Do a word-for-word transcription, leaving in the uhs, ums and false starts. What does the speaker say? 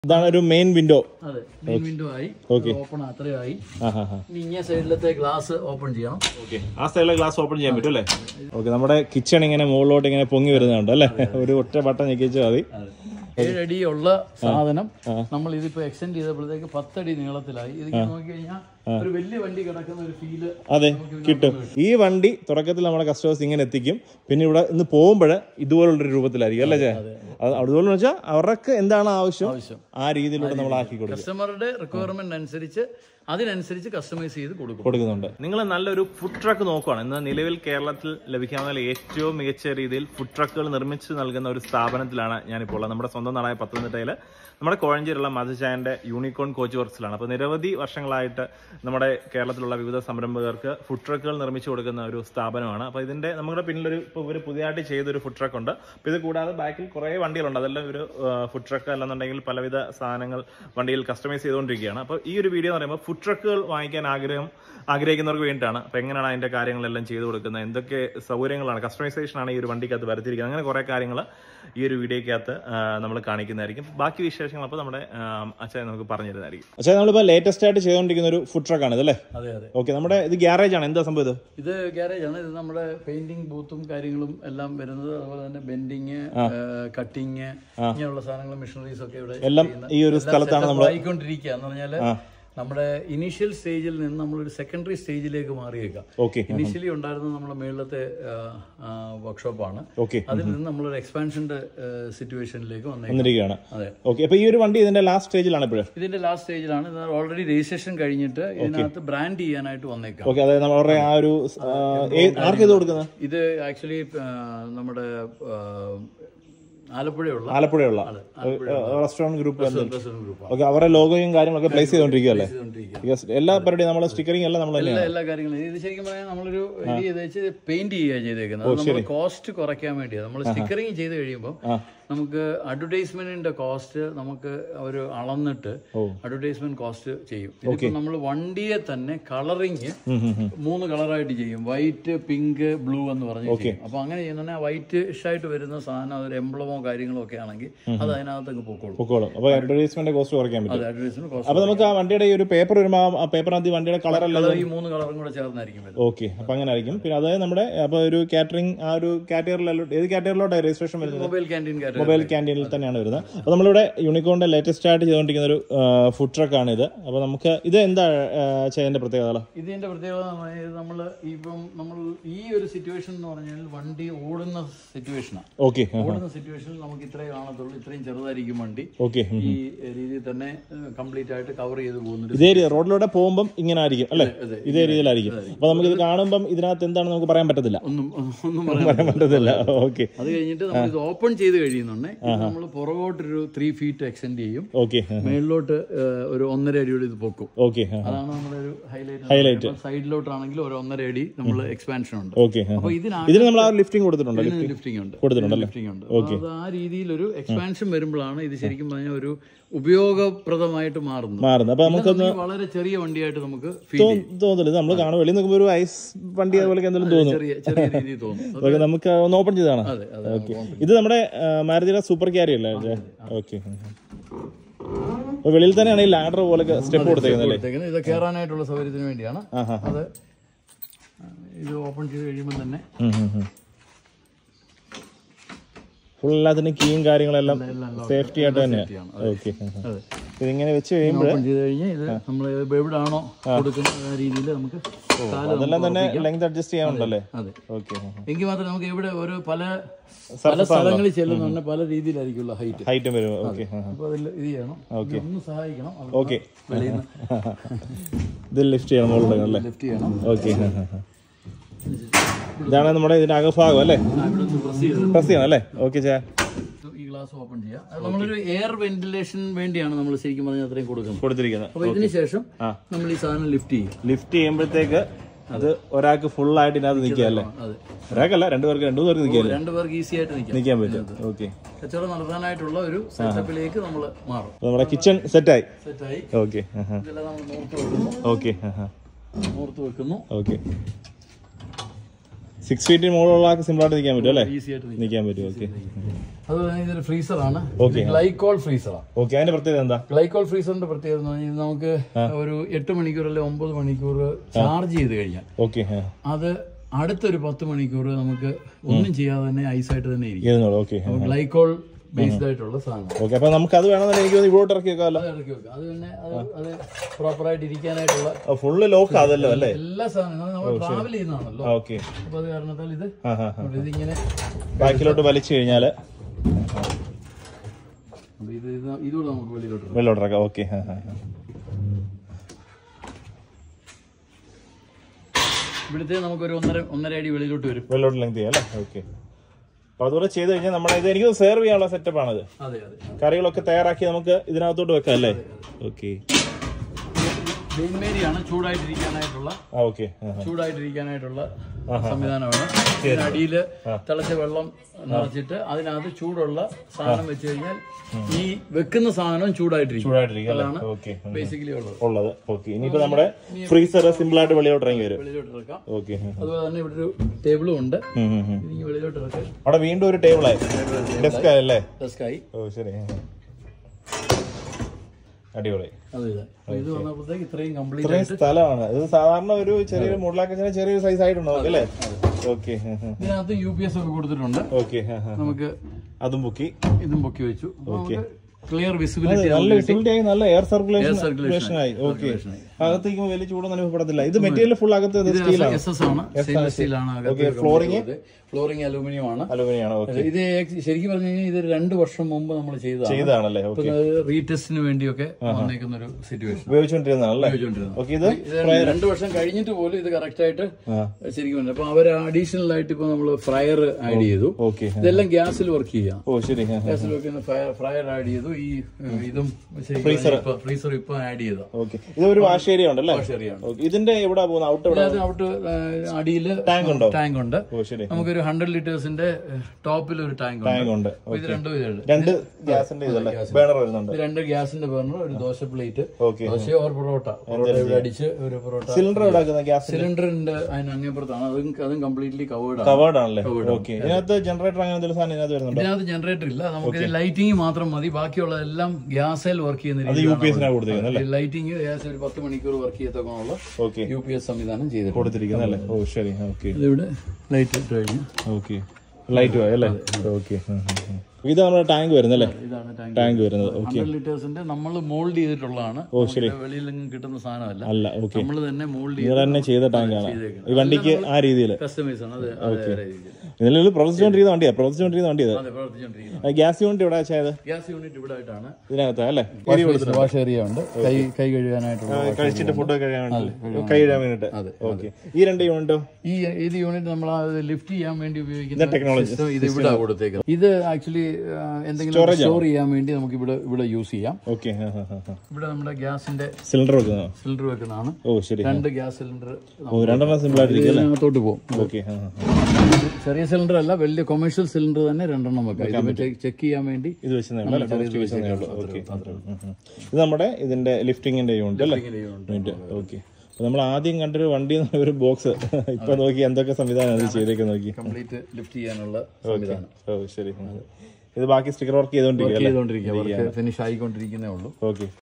ഇതാണ് ഒരു main window. അതെ, മെയിൻ വിൻഡോ ആയി. ഓപ്പൺ അത്രയായി. ഇനി ഇങ്ങനെ സൈഡിലത്തെ ഗ്ലാസ് ഓപ്പൺ ചെയ്യണം. ഓക്കെ, ആ സൈഡിലെ ഗ്ലാസ് ഓപ്പൺ ചെയ്യാൻ പറ്റും അല്ലേ? ഓക്കെ, നമ്മുടെ കിച്ചൺ ഇങ്ങനെ മുകളിലോട്ട് ഇങ്ങനെ പൊങ്ങി വരുന്നുണ്ട് അല്ലേ? ഒരു ഒറ്റ ബട്ടൺ ഞെക്കിച്ചാൽ മതി. ഏഴടിയുള്ള സാധനം നമ്മൾ ഇതിപ്പോ എക്സ്റ്റെൻഡ് ചെയ്തപ്പോഴത്തേക്ക് പത്തടി നീളത്തിലായി. ഇത് നോക്കി കഴിഞ്ഞാൽ ഒരു വലിയ വണ്ടി കിടക്കുന്ന ഒരു ഫീല് അതെ കിട്ടും. ഈ വണ്ടി തുടക്കത്തിൽ നമ്മുടെ കസ്റ്റമേഴ്സ് ഇങ്ങനെ എത്തിക്കും, പിന്നെ ഇവിടെ ഇന്ന് പോകുമ്പോൾ ഇതുപോലുള്ളൊരു രൂപത്തിലായിരിക്കും അല്ലേ ചേ? അതുപോലെ വെച്ചാൽ അവർക്ക് എന്താണ് ആവശ്യം ആ രീതിയിലൂടെ നമ്മൾ ആക്കി കൊടുക്കും. കസ്റ്റമറുടെ റിക്വയർമെന്റ് അനുസരിച്ച് അതിനനുസരിച്ച് കസ്റ്റമൈസ് ചെയ്ത് കൊടുക്കും കൊടുക്കുന്നുണ്ട്. നിങ്ങൾ നല്ലൊരു ഫുഡ് ട്രക്ക് നോക്കുകയാണ്. ഇന്ന് നിലവിൽ കേരളത്തിൽ ലഭിക്കാവുന്ന ഏറ്റവും മികച്ച രീതിയിൽ ഫുഡ് ട്രക്കുകൾ നിർമ്മിച്ച് നൽകുന്ന ഒരു സ്ഥാപനത്തിലാണ് ഞാനിപ്പോൾ ഉള്ളത്. നമ്മുടെ സ്വന്തം നാടായ പത്തനംതിട്ടയിൽ നമ്മുടെ കോഴഞ്ചേരിയുള്ള മധുചായന്റെ യൂണിക്കോൺ കോച്ച് വർക്സിലാണ്. അപ്പോൾ നിരവധി വർഷങ്ങളായിട്ട് നമ്മുടെ കേരളത്തിലുള്ള വിവിധ സംരംഭകർക്ക് ഫുഡ് ട്രക്കുകൾ നിർമ്മിച്ചു കൊടുക്കുന്ന ഒരു സ്ഥാപനമാണ്. അപ്പോൾ ഇതിന്റെ നമ്മുടെ പിന്നിലൊരു ഇപ്പോൾ ഇവർ പുതിയതായിട്ട് ചെയ്തൊരു ഫുഡ് ട്രക്ക് ഉണ്ട്. അപ്പോൾ ഇത് കൂടാതെ ബാക്കിൽ കുറേ വണ്ടികളുണ്ട്. അതെല്ലാം ഒരു ഫുഡ് ട്രക്ക് അല്ലെന്നുണ്ടെങ്കിൽ പലവിധ സാധനങ്ങൾ വണ്ടിയിൽ കസ്റ്റമൈസ് ചെയ്തുകൊണ്ടിരിക്കുകയാണ്. അപ്പോൾ ഈ ഒരു വീഡിയോ എന്ന് പറയുമ്പോൾ ഫുഡ് ട്രക്കുകൾ വാങ്ങിക്കാൻ ആഗ്രഹം ആഗ്രഹിക്കുന്നവർക്ക് വേണ്ടിയിട്ടാണ്. അപ്പോൾ എങ്ങനെയാണ് അതിന്റെ കാര്യങ്ങളെല്ലാം ചെയ്തു കൊടുക്കുന്നത്, എന്തൊക്കെ സൗകര്യങ്ങളാണ്, കസ്റ്റമൈസേഷൻ ആണ് ഈ ഒരു വണ്ടിക്കകത്ത് വരുത്തിയിരിക്കുന്നത്, അങ്ങനെ കുറേ കാര്യങ്ങൾ ഈ ഒരു വീഡിയോക്കകത്ത് നമ്മൾ കാണിക്കുന്നതായിരിക്കും. ബാക്കി വിശേഷങ്ങൾ അപ്പോൾ നമ്മുടെ അച്ഛൻ നമുക്ക് പറഞ്ഞു തരുന്നതായിരിക്കും. അച്ഛൻ നമ്മളിപ്പോൾ ലേറ്റസ്റ്റ് ആയിട്ട് ചെയ്തുകൊണ്ടിരിക്കുന്ന ഒരു ഫുഡ് ട്രക്ക് ആണ് ഇതല്ലേ? അതെ അതെ. ഓക്കെ, നമ്മുടെ ഇത് ഗ്യാരേജ് ആണ്. എന്താ സംഭവം? ഇത് ഇത് ഗ്യാരേജ് ആണ്. ഇത് നമ്മുടെ പെയിന്റിംഗ് ബൂത്തും കാര്യങ്ങളും എല്ലാം വരുന്നത്. അതുപോലെ തന്നെ ബെൻഡിങ്, കട്ടിങ്, ഇങ്ങനെയുള്ള സാധനങ്ങളും മെഷീനറീസ് ഒക്കെ ഇവിടെ എല്ലാം ഈ ഒരു സ്ഥലത്താണ് നമ്മൾ ആയിക്കൊണ്ടിരിക്കുക. എന്ന് പറഞ്ഞാൽ നമ്മുടെ ഇനീഷ്യൽ സ്റ്റേജിൽ നിന്ന് നമ്മളൊരു സെക്കൻഡറി സ്റ്റേജിലേക്ക് മാറിയേക്കാം. ഇനീഷ്യലി ഉണ്ടായിരുന്നത് നമ്മുടെ മേളത്തെ വർക്ക്ഷോപ്പാണ്. അതിൽ നിന്ന് നമ്മളൊരു എക്സ്പാൻഷന്റെ സിറ്റുവേഷനിലേക്ക് വന്നിരിക്കുകയാണ്. അതെ. ഓക്കെ, അപ്പൊ ഈ ഒരു വണ്ടി ഇതിന്റെ ലാസ്റ്റ് സ്റ്റേജിലാണ് ഇപ്പോഴും? ഇതിന്റെ ലാസ്റ്റ് സ്റ്റേജിലാണ്. ഓൾറെഡി രജിസ്ട്രേഷൻ കഴിഞ്ഞിട്ട് ഇതിനകത്ത് ബ്രാൻഡ് ചെയ്യാനായിട്ട് വന്നേക്കാം. ഓക്കെ, അതായത് നമ്മുടെ ആ ഒരു ആർക്ക് ഇത് കൊടുക്കുന്നത്? ഇത് ആക്ച്വലി നമ്മുടെ ആലപ്പുഴയുള്ള ആലപ്പുഴയുള്ള റെസ്റ്റോറന്റ് ഗ്രൂപ്പ്. ഓക്കെ, അവരുടെ ലോഗോയും കാര്യങ്ങളൊക്കെ പ്ലേസ് ചെയ്തോണ്ടിരിക്കുകയല്ലേ? എല്ലാ പരിപാടിയും നമ്മളെ സ്റ്റിക്കറിംഗ് എല്ലാം നമ്മൾ എല്ലാ കാര്യങ്ങളും ഇത് ശരിക്കും പറയാൻ നമ്മളൊരു പെയിന്റ് ചെയ്യുക ചെയ്തേക്കുന്നത്. കോസ്റ്റ് കുറയ്ക്കാൻ വേണ്ടിയാണ്. നമ്മൾ സ്റ്റിക്കറിംഗ് ചെയ്ത് കഴിയുമ്പോൾ നമുക്ക് അഡ്വർടൈസ്മെന്റിന്റെ കോസ്റ്റ് നമുക്ക് അവർ അളന്നിട്ട് അഡ്വർടൈസ്മെന്റ് കോസ്റ്റ് ചെയ്യും. ഇതിപ്പോ നമ്മൾ വണ്ടിയെ തന്നെ കളറിങ് മൂന്ന് കളറായിട്ട് ചെയ്യും. വൈറ്റ്, പിങ്ക്, ബ്ലൂ എന്ന് പറഞ്ഞു ചെയ്യും. അപ്പൊ അങ്ങനെ ചെയ്യുന്ന വൈറ്റ് ആയിട്ട് വരുന്ന സാധനം അതൊരു എംബ്ലമോ കാര്യങ്ങളോ ഒക്കെ ആണെങ്കിൽ അത് അതിനകത്തേക്ക് പൊക്കോളും. അപ്പൊ അഡ്വർടൈസ്മെന്റ് കോസ്റ്റ് കുറയ്ക്കാൻ പറ്റും. അപ്പൊ നമുക്ക് ആ വണ്ടിയുടെ ഒരു പേപ്പർ വരുമ്പോൾ ആ പേപ്പറിനകത്ത് വണ്ടിയുടെ കളർ അല്ല ഈ മൂന്ന് കളറും കൂടെ ചേർന്നായിരിക്കും. ഓക്കെ, അപ്പൊ അങ്ങനെ ആയിരിക്കും. പിന്നെ അതായത് നമ്മുടെ അപ്പൊ ഒരു കാറ്ററിംഗ് ആ ഒരു കാറ്റഗറിയിലോ ഏത് കാറ്റഗറിയിലോട്ടാണ് രജിസ്ട്രേഷൻ വരുന്നത്? മൊബൈൽ ക്യാൻറ്റീൻ മൊബൈൽ ക്യാൻറ്റീനിൽ തന്നെയാണ് വരുന്നത്. അപ്പോൾ നമ്മളിവിടെ യൂണിക്കോണിന്റെ ലേറ്റസ്റ്റ് ആയിട്ട് ചെയ്തുകൊണ്ടിരിക്കുന്ന ഒരു ഫുഡ് ട്രക്ക് ആണ് ഇത്. അപ്പോൾ നമുക്ക് ഇത് എന്താ ചെയ്യേണ്ട പ്രത്യേകത? ഇതിന്റെ പ്രത്യേകത നമ്മൾ ഇപ്പം നമ്മൾ ഈ ഒരു സിറ്റുവേഷൻ എന്ന് പറഞ്ഞാൽ വണ്ടി ഓടുന്ന സിറ്റുവേഷനാണ്. ഓക്കെ, ഓടുന്ന സിറ്റുവേഷനിൽ നമുക്ക് ഇത്രേ കാണത്തുള്ളൂ. ഇത്രയും ചെറുതായിരിക്കും വണ്ടി. ഓക്കെ, ഈ രീതിയിൽ തന്നെ കംപ്ലീറ്റ് ആയിട്ട് കവർ ചെയ്ത് പോകുന്നുണ്ട്. ഇതേ റോഡിലൂടെ പോകുമ്പോൾ ഇങ്ങനെ ആയിരിക്കും അല്ലേ? ഇതേ രീതിയിലായിരിക്കും. അപ്പൊ നമുക്ക് ഇത് കാണുമ്പോൾ ഇതിനകത്ത് എന്താണെന്ന് നമുക്ക് പറയാൻ പറ്റത്തില്ല. ഒന്നും ഒന്നും പറയാൻ പറ്റത്തില്ല. ഓക്കെ, അത് കഴിഞ്ഞിട്ട് നമ്മൾ ഇത് ഓപ്പൺ ചെയ്ത് കഴിയുന്നുണ്ട്. നമ്മൾ പുറകോട്ടൊരു ത്രീ ഫീറ്റ് എക്സ്റ്റെൻഡ് ചെയ്യും. ഓക്കെ, മേളിലോട്ട് ഒരു ഒന്നര അടിയോട് ഇത് പൊക്കും. ഓക്കെ, അതാണ് നമ്മുടെ ഒരു ഹൈലൈറ്റ്. ഹൈലൈറ്റ് സൈഡിലോട്ടാണെങ്കിൽ ഒരു ഒന്നര അടി നമ്മൾ എക്സ്പാൻഷൻ ഉണ്ട്. ഓക്കെ, അപ്പൊ ഇതിന് നമ്മൾ ആ ലിഫ്റ്റിംഗ് കൊടുത്തിട്ടുണ്ട്. ലിഫ്റ്റിംഗ് ഉണ്ട് കൊടുത്തിട്ടുണ്ടല്ലോ. ലിഫ്റ്റിംഗ് ഉണ്ട്. ആ രീതിയിൽ ഒരു എക്സ്പാൻഷൻ വരുമ്പോഴാണ് ഇത് ശരിക്കും പറഞ്ഞാൽ ഒരു ഉപയോഗപ്രദമായിട്ട് മാറുന്നത്. മാറുന്നത് അപ്പൊ നമുക്ക് വളരെ ചെറിയ വണ്ടിയായിട്ട് നമുക്ക് തോന്നില്ല. നമ്മൾ കാണും വെളിയിൽ നോക്കുമ്പോൾ ഒരു ഐസ് വണ്ടി അതുപോലെ എന്തെങ്കിലും തോന്നും. ചെറിയ രീതിയിൽ തോന്നും. നമുക്ക് ഒന്ന് ഓപ്പൺ ചെയ്താണ്. ഓക്കെ, ഇത് നമ്മുടെ മാരുതിയുടെ സൂപ്പർ ക്യാരി അല്ലേ? ഓക്കെ, വെളിയിൽ തന്നെയാണ് ഈ ലാഡർ പോലെ സ്റ്റെപ്പ് കൊടുത്തേക്കുന്നത്. ഇത് കയറാനായിട്ടുള്ള സൗകര്യത്തിന് വേണ്ടിയാണ്. അത് ഇത് ഓപ്പൺ ചെയ്ത് കഴിയുമ്പോൾ തന്നെ ഫുൾ എല്ലാത്തിനും കീയും കാര്യങ്ങളെല്ലാം സേഫ്റ്റി ആയിട്ട് തന്നെയാണ്. ഓക്കെ, ഇതിങ്ങനെ വെച്ച് കഴിയുമ്പോൾ ചെയ്ത് കഴിഞ്ഞാൽ ഇത് നമ്മൾ എവിടെയാണോ കൊടുക്കുന്ന ആ രീതിയിൽ നമുക്ക് അതെല്ലാം തന്നെ ലെങ്ത് അഡ്ജസ്റ്റ് ചെയ്യാനുണ്ടല്ലേ? അതെ. ഓക്കെ, എങ്കിൽ മാത്രമേ നമുക്ക് ഇവിടെ ഒരു പല പല സ്ഥലങ്ങളിൽ ചെല്ലുന്ന പല രീതിയിലായിരിക്കുമല്ലോ ഹൈറ്റ് ഹൈറ്റും വരും. ഓക്കെ, അപ്പോൾ അതിൽ ഇത് ചെയ്യണം. ഓക്കെ, ഒന്ന് സഹായിക്കണം. ഓക്കെ, ഇത് ലിഫ്റ്റ് ചെയ്യണം, മുകളിൽ അല്ലേ? ലിഫ്റ്റ് ചെയ്യണം. ഓക്കെ, ഇതാണ് നമ്മുടെ ഇതിന്റെ അകഭാഗം അല്ലേ? പ്രസ് ചെയ്യണം അല്ലേ? ഓക്കെ, ഈ ഗ്ലാസ് ഓപ്പൺ ചെയ്യാം. നമ്മളൊരു എയർ വെന്റിലേഷൻ വേണ്ടിയാണ് നമ്മൾ ശരിക്കും പറഞ്ഞാൽ അത്രയും കൊടുക്കുന്നത് കൊടുത്തിരിക്കുന്നത്. അപ്പൊ ഇതിന് ശേഷം നമ്മൾ ഈ സാധനം ലിഫ്റ്റ് ചെയ്യും. ലിഫ്റ്റ് ചെയ്യുമ്പോഴത്തേക്ക് അത് ഒരാൾക്ക് ഫുൾ ആയിട്ട് ഇതിനകത്ത് നിൽക്കുക അല്ലേ? ഒരാൾക്കല്ല, രണ്ടുപേർക്ക് രണ്ടു പേർക്ക് നിൽക്കാം. രണ്ടുപേർക്ക് ഈസി ആയിട്ട് നിൽക്കാൻ പറ്റും. ഓക്കെ, കച്ചവടം നടത്താനായിട്ടുള്ള ഒരു സെറ്റപ്പിലേക്ക് നമ്മൾ മാറും. നമ്മുടെ കിച്ചൺ സെറ്റായി. സെറ്റായി. ഓക്കെ, ഇതെല്ലാം നമ്മൾ നോർത്ത് വെക്കുന്നു. ഓക്കെ, നോർത്ത് വെക്കുന്നു. ഓക്കെ, സിക്സ് ഫീറ്റിന് മുകളിലുള്ള ആൾക്ക് സിമ്പിൾ ആയിട്ട് നിൽക്കാൻ പറ്റും അല്ലേ? ഈസി ആയിട്ട് നിൽക്കാൻ പറ്റും. ഓക്കെ. അതുപോലെ തന്നെ ഇതൊരു ഫ്രീസറാണ്, ഗ്ലൈക്കോൾ ഫ്രീസറാണ്. ഓക്കെ, അതിന്റെ പ്രത്യേകത എന്താ? ഗ്ലൈക്കോൾ ഫ്രീസറിന്റെ പ്രത്യേകത എന്ന് പറഞ്ഞാൽ നമുക്ക് ഒരു എട്ട് മണിക്കൂർ അല്ലെങ്കിൽ ഒമ്പത് മണിക്കൂർ ചാർജ് ചെയ്ത് കഴിഞ്ഞാൽ ഓക്കെ അത് അടുത്തൊരു പത്ത് മണിക്കൂർ നമുക്ക് ഒന്നും ചെയ്യാതെ തന്നെ ഐസായിട്ട് തന്നെ ഇരിക്കും. ഗ്ലൈക്കോൾ ബേസ്ഡ് ആയിട്ടുള്ള സാധനം. ഓക്കെ, അപ്പൊ നമുക്ക് അത് വേണമെന്ന് എനിക്ക് ഇവിടോട്ട് ഇറക്കി വെക്കാം. ഇറക്കി വെക്കാം. അത് തന്നെ അത് പ്രോപ്പറായിട്ട് ഇരിക്കാനായിട്ടുള്ള ഫുള്ള് ലോക്ക് അതല്ലോ അല്ലേ? എല്ലാ സാധനങ്ങളും നമ്മൾ ട്രാവൽ ചെയ്യുന്നതാണല്ലോ. ഓക്കെ, അപ്പൊ അത് കാരണത്താൽ ഇത് ഇതിങ്ങനെ ബാക്കിലോട്ട് വലിച്ചു കഴിഞ്ഞാല് ഇത് ഇതുകൂടെ നമുക്ക് വെളിയിലോട്ട് വെള്ളോട്ട് ഇറക്കാം. ഓക്കെ, ഇവിടുത്തെ നമുക്കൊരു ഒന്നര ഒന്നര അടി വെളിയിലോട്ട് വരും. വെള്ളോട്ട് ലെങ്ത് ചെയ്യാം അല്ലേ? ഓക്കെ. അപ്പൊ അതുപോലെ ചെയ്ത് കഴിഞ്ഞാൽ നമ്മളെ ഇത് എനിക്ക് സെർവ് ചെയ്യാനുള്ള സെറ്റപ്പ് ആണത്. അതെ അതെ. കറികളൊക്കെ തയ്യാറാക്കി നമുക്ക് ഇതിനകത്തോട്ട് വെക്കാം അല്ലേ? ഓക്കെ. ആണ് ചൂടായിട്ടിരിക്കാനായിട്ടുള്ള ഓക്കെ ചൂടായിട്ടിരിക്കാനായിട്ടുള്ള സംവിധാനമാണ്. അടിയിൽ തിളച്ച വെള്ളം നിറച്ചിട്ട് അതിനകത്ത് ചൂടുള്ള സാധനം വെച്ച് കഴിഞ്ഞാൽ ഈ വെക്കുന്ന സാധനം ചൂടായിട്ടിരിക്കും. അതാണ് ബേസിക്കലി ഉള്ളത്. ഓക്കെ, ഇനിയിപ്പോ നമ്മുടെ ഫ്രീസർ സിമ്പിൾ ആയിട്ട് വെളിയിലോട്ട് ഇറങ്ങി വരും. വെളിയിലോട്ട് ഇറക്കാം. ഓക്കെ, അതുപോലെ തന്നെ ഇവിടെ ഒരു ടേബിളും ഉണ്ട്. വെളിയിലോട്ട് ഇറക്കാം. അവിടെ വീണ്ടും ഒരു ടേബിളായി ഡെസ്ക് ആയല്ലേ? ഡെസ്ക് ആയി. ഓ ശരി, അടിപൊളി. ഇത് വന്നപ്പോഴത്തേക്ക് ഇത്രയും കംപ്ലീറ്റ് ഇത്രയും സ്ഥലമാണ്. ഇത് സാധാരണ ഒരു ചെറിയൊരു മോഡലാക്കിയ ചെറിയൊരു സൈസ് ആയിട്ടുണ്ടോ അല്ലേ? ഓക്കെ. ഇതിനകത്ത് യു പി എസ് ഒക്കെ കൊടുത്തിട്ടുണ്ട്. ഓക്കെ, നമുക്ക് അതും പൊക്കി ഇതും പൊക്കി വെച്ചു. ക്ലിയർ വിസിബിലിറ്റി, നല്ല വിസിബിലിറ്റി ആയി, നല്ല എയർ സർക്കുലേഷൻ ആയി. ഓക്കെ, അകത്തേക്ക് വലിയ ചൂടൊന്നും അനുഭവപ്പെടത്തില്ല. ഇത് മെറ്റീരിയൽ ഫുൾ അകത്ത് സ്റ്റീലാണ്. ഫ്ലോറിംഗ് ഫ്ലോറിംഗ് അലൂമിനിയം ആണ്. അലൂമിനിയം ആണ്. ഇത് ശരിക്കും പറഞ്ഞു കഴിഞ്ഞാൽ ഇത് രണ്ട് വർഷം മുമ്പ് നമ്മൾ ചെയ്തതാണല്ലേ? റീടെസ്റ്റിന് വേണ്ടിയൊക്കെ വന്നേക്കുന്ന ഒരു സിറ്റുവേഷൻ ഉപയോഗിച്ചോണ്ടിരുന്നല്ലേ? രണ്ട് വർഷം കഴിഞ്ഞിട്ട് പോലും ഇത് കറക്റ്റ് ആയിട്ട് ശരിക്കും. അപ്പൊ അവർ അഡീഷണൽ ആയിട്ട് ഇപ്പൊ നമ്മൾ ഫ്രയർ ആഡ് ചെയ്തു. ഇതെല്ലാം ഗ്യാസിൽ വർക്ക് ചെയ്യാം. ഗ്യാസിൽ വർക്ക് ചെയ്യുന്ന ഫ്രയർ ആഡ് ചെയ്തു. ഈ ഇതും ഫ്രീസർ ഇപ്പൊ ആഡ് ചെയ്തു. ഇതൊരു വാഷ് ഏരിയ ഉണ്ടല്ലേ? ഇതിന്റെ എവിടെ പോകുന്ന ഔട്ട് ഔട്ട് അടിയില് ടാങ്ക് ഉണ്ടോ? ടാങ്ക് ഉണ്ട്. നമുക്കൊരു ഹൺഡ്രഡ് ലിറ്റേഴ്സിന്റെ ടോപ്പിൽ ഒരു ടാങ്ക് ഉണ്ട്. ഇത് രണ്ടും രണ്ട് ഗ്യാസിന്റെ ബേണർ വരുന്നുണ്ട്. രണ്ട് ഗ്യാസിന്റെ ബേണർ, ഒരു ദോശ പ്ലേറ്റ്, ദോശ ഓർ പൊറോട്ട അടിച്ച് ഒരു പൊറോട്ട. സിലിണ്ടർ സിലിണ്ടറിന്റെ അതിന് അങ്ങേപ്പുറത്താണ്. അതും അതും കംപ്ലീറ്റ്ലി കവേർഡ് കവേർഡ് ആണല്ലേ? ഇതിനകത്ത് ജനറേറ്റർ അങ്ങനെ എന്തെങ്കിലും സാധനം ഇതിനകത്ത് വരുന്നുണ്ട്? ഇതിനകത്ത് ജനറേറ്റർ ഇല്ല. നമുക്ക് ലൈറ്റിംഗ് മാത്രം മതി. ബാക്കിയുള്ളതെല്ലാം ഗ്യാസിൽ വർക്ക് ചെയ്യുന്ന ലൈറ്റിംഗ് ഗ്യാസ് ഒരു പത്ത് മണിക്കൂർ വർക്ക് ചെയ്യത്തക്കുള്ള യു പി എസ് സംവിധാനം ചെയ്ത് കൊടുത്തിരിക്കുന്നല്ലേ? ഓ ശരി. ഓക്കെ, ഇതിവിടെ ലൈറ്റ് ഇട്ട് കഴിഞ്ഞു. ഓക്കെ, ലൈറ്റ് അല്ലേ? ഓക്കെ, ഇതാണ് ടാങ്ക് വരുന്നല്ലേ? ഇതാണ് ടാങ്ക് വരുന്നത്. ഹൺഡ്രഡ് ലിറ്റേഴ്സിന്റെ നമ്മൾ മോൾഡ് ചെയ്തിട്ടുള്ളതാണ്. ഓ ശരി, വെളിയിൽ നിന്നും കിട്ടുന്ന സാധനമല്ല. അല്ല, ഓക്കെ, നമ്മൾ തന്നെ മോൾഡ് തന്നെ ചെയ്ത ടാങ്കാണ് ഈ വണ്ടിക്ക്. ആ രീതിയിൽ കസ്റ്റമൈസ് ആണ്. ഇതിൽ പ്രവർത്തിച്ചുകൊണ്ടിരിക്കുന്ന വണ്ടിയാ പ്രവർത്തിച്ചുകൊണ്ടിരിക്കുന്ന വണ്ടി അത്. ഗ്യാസ് യൂണിറ്റ് ഇവിടെ വെച്ചായത്? ഗ്യാസ് യൂണിറ്റ് ഇവിടെ ആയിട്ടാണ്. ഇതിനകത്ത് അല്ലേ? വാഷ് ഏരിയ ഉണ്ട്. കൈ കൈ കഴുകാനായിട്ടുള്ള, കഴിച്ചിട്ട് ഫുഡ് കഴുകാൻ കൈ കഴുകാൻ വേണ്ടിട്ട്. ഓക്കെ, ഈ രണ്ട് യൂണിറ്റോ? ഈ ഇത് യൂണിറ്റ് നമ്മൾ ലിഫ്റ്റ് ചെയ്യാൻ വേണ്ടി ഉപയോഗിക്കുന്ന ടെക്നോളജി ഇത് ഇവിടെ കൊടുത്തേക്കുന്നത്. ഇത് ആക്ച്വലി എന്തെങ്കിലും സ്റ്റോർ ചെയ്യാൻ വേണ്ടി നമുക്ക് ഇവിടെ ഇവിടെ യൂസ് ചെയ്യാം. ഓക്കെ, ഇവിടെ നമ്മുടെ ഗ്യാസിന്റെ സിലിണ്ടർ വെക്കുന്ന സിലിണ്ടർ വെക്കുന്നതാണ്. ഓ ശരി, രണ്ട് ഗ്യാസ് സിലിണ്ടർ രണ്ടെണ്ണം സിമ്പിൾ ആയിട്ട് അകത്തോട്ട് പോകും. ഓക്കെ, ചെറിയ സിലിണ്ടർ അല്ല, വലിയ കൊമേഴ്ഷ്യൽ സിലിണ്ടർ തന്നെ രണ്ടെണ്ണം വെക്കാം. ചെക്ക് ചെയ്യാൻ വേണ്ടി ഇത് വെച്ചേ. ഇത് നമ്മുടെ ഇതിന്റെ ലിഫ്റ്റിംഗിന്റെ യൂണിറ്റ് അല്ലേ? യൂണിറ്റ്. ഓക്കെ, നമ്മൾ ആദ്യം കണ്ടൊരു വണ്ടി ഒരു ബോക്സ് ഇപ്പൊ നോക്കി എന്തൊക്കെ സംവിധാനം ചെയ്തേക്ക് നോക്കി. കംപ്ലീറ്റ് ലിഫ്റ്റ് ചെയ്യാനുള്ള സംവിധാനം. ഓ ശരി. ഇത് ബാക്കി സ്റ്റിക്കർ വർക്ക് ചെയ്തോണ്ടിരിക്കുക, ഫിനിഷ് ആയിക്കൊണ്ടിരിക്കുന്നേ ഉള്ളൂ. ഓക്കെ.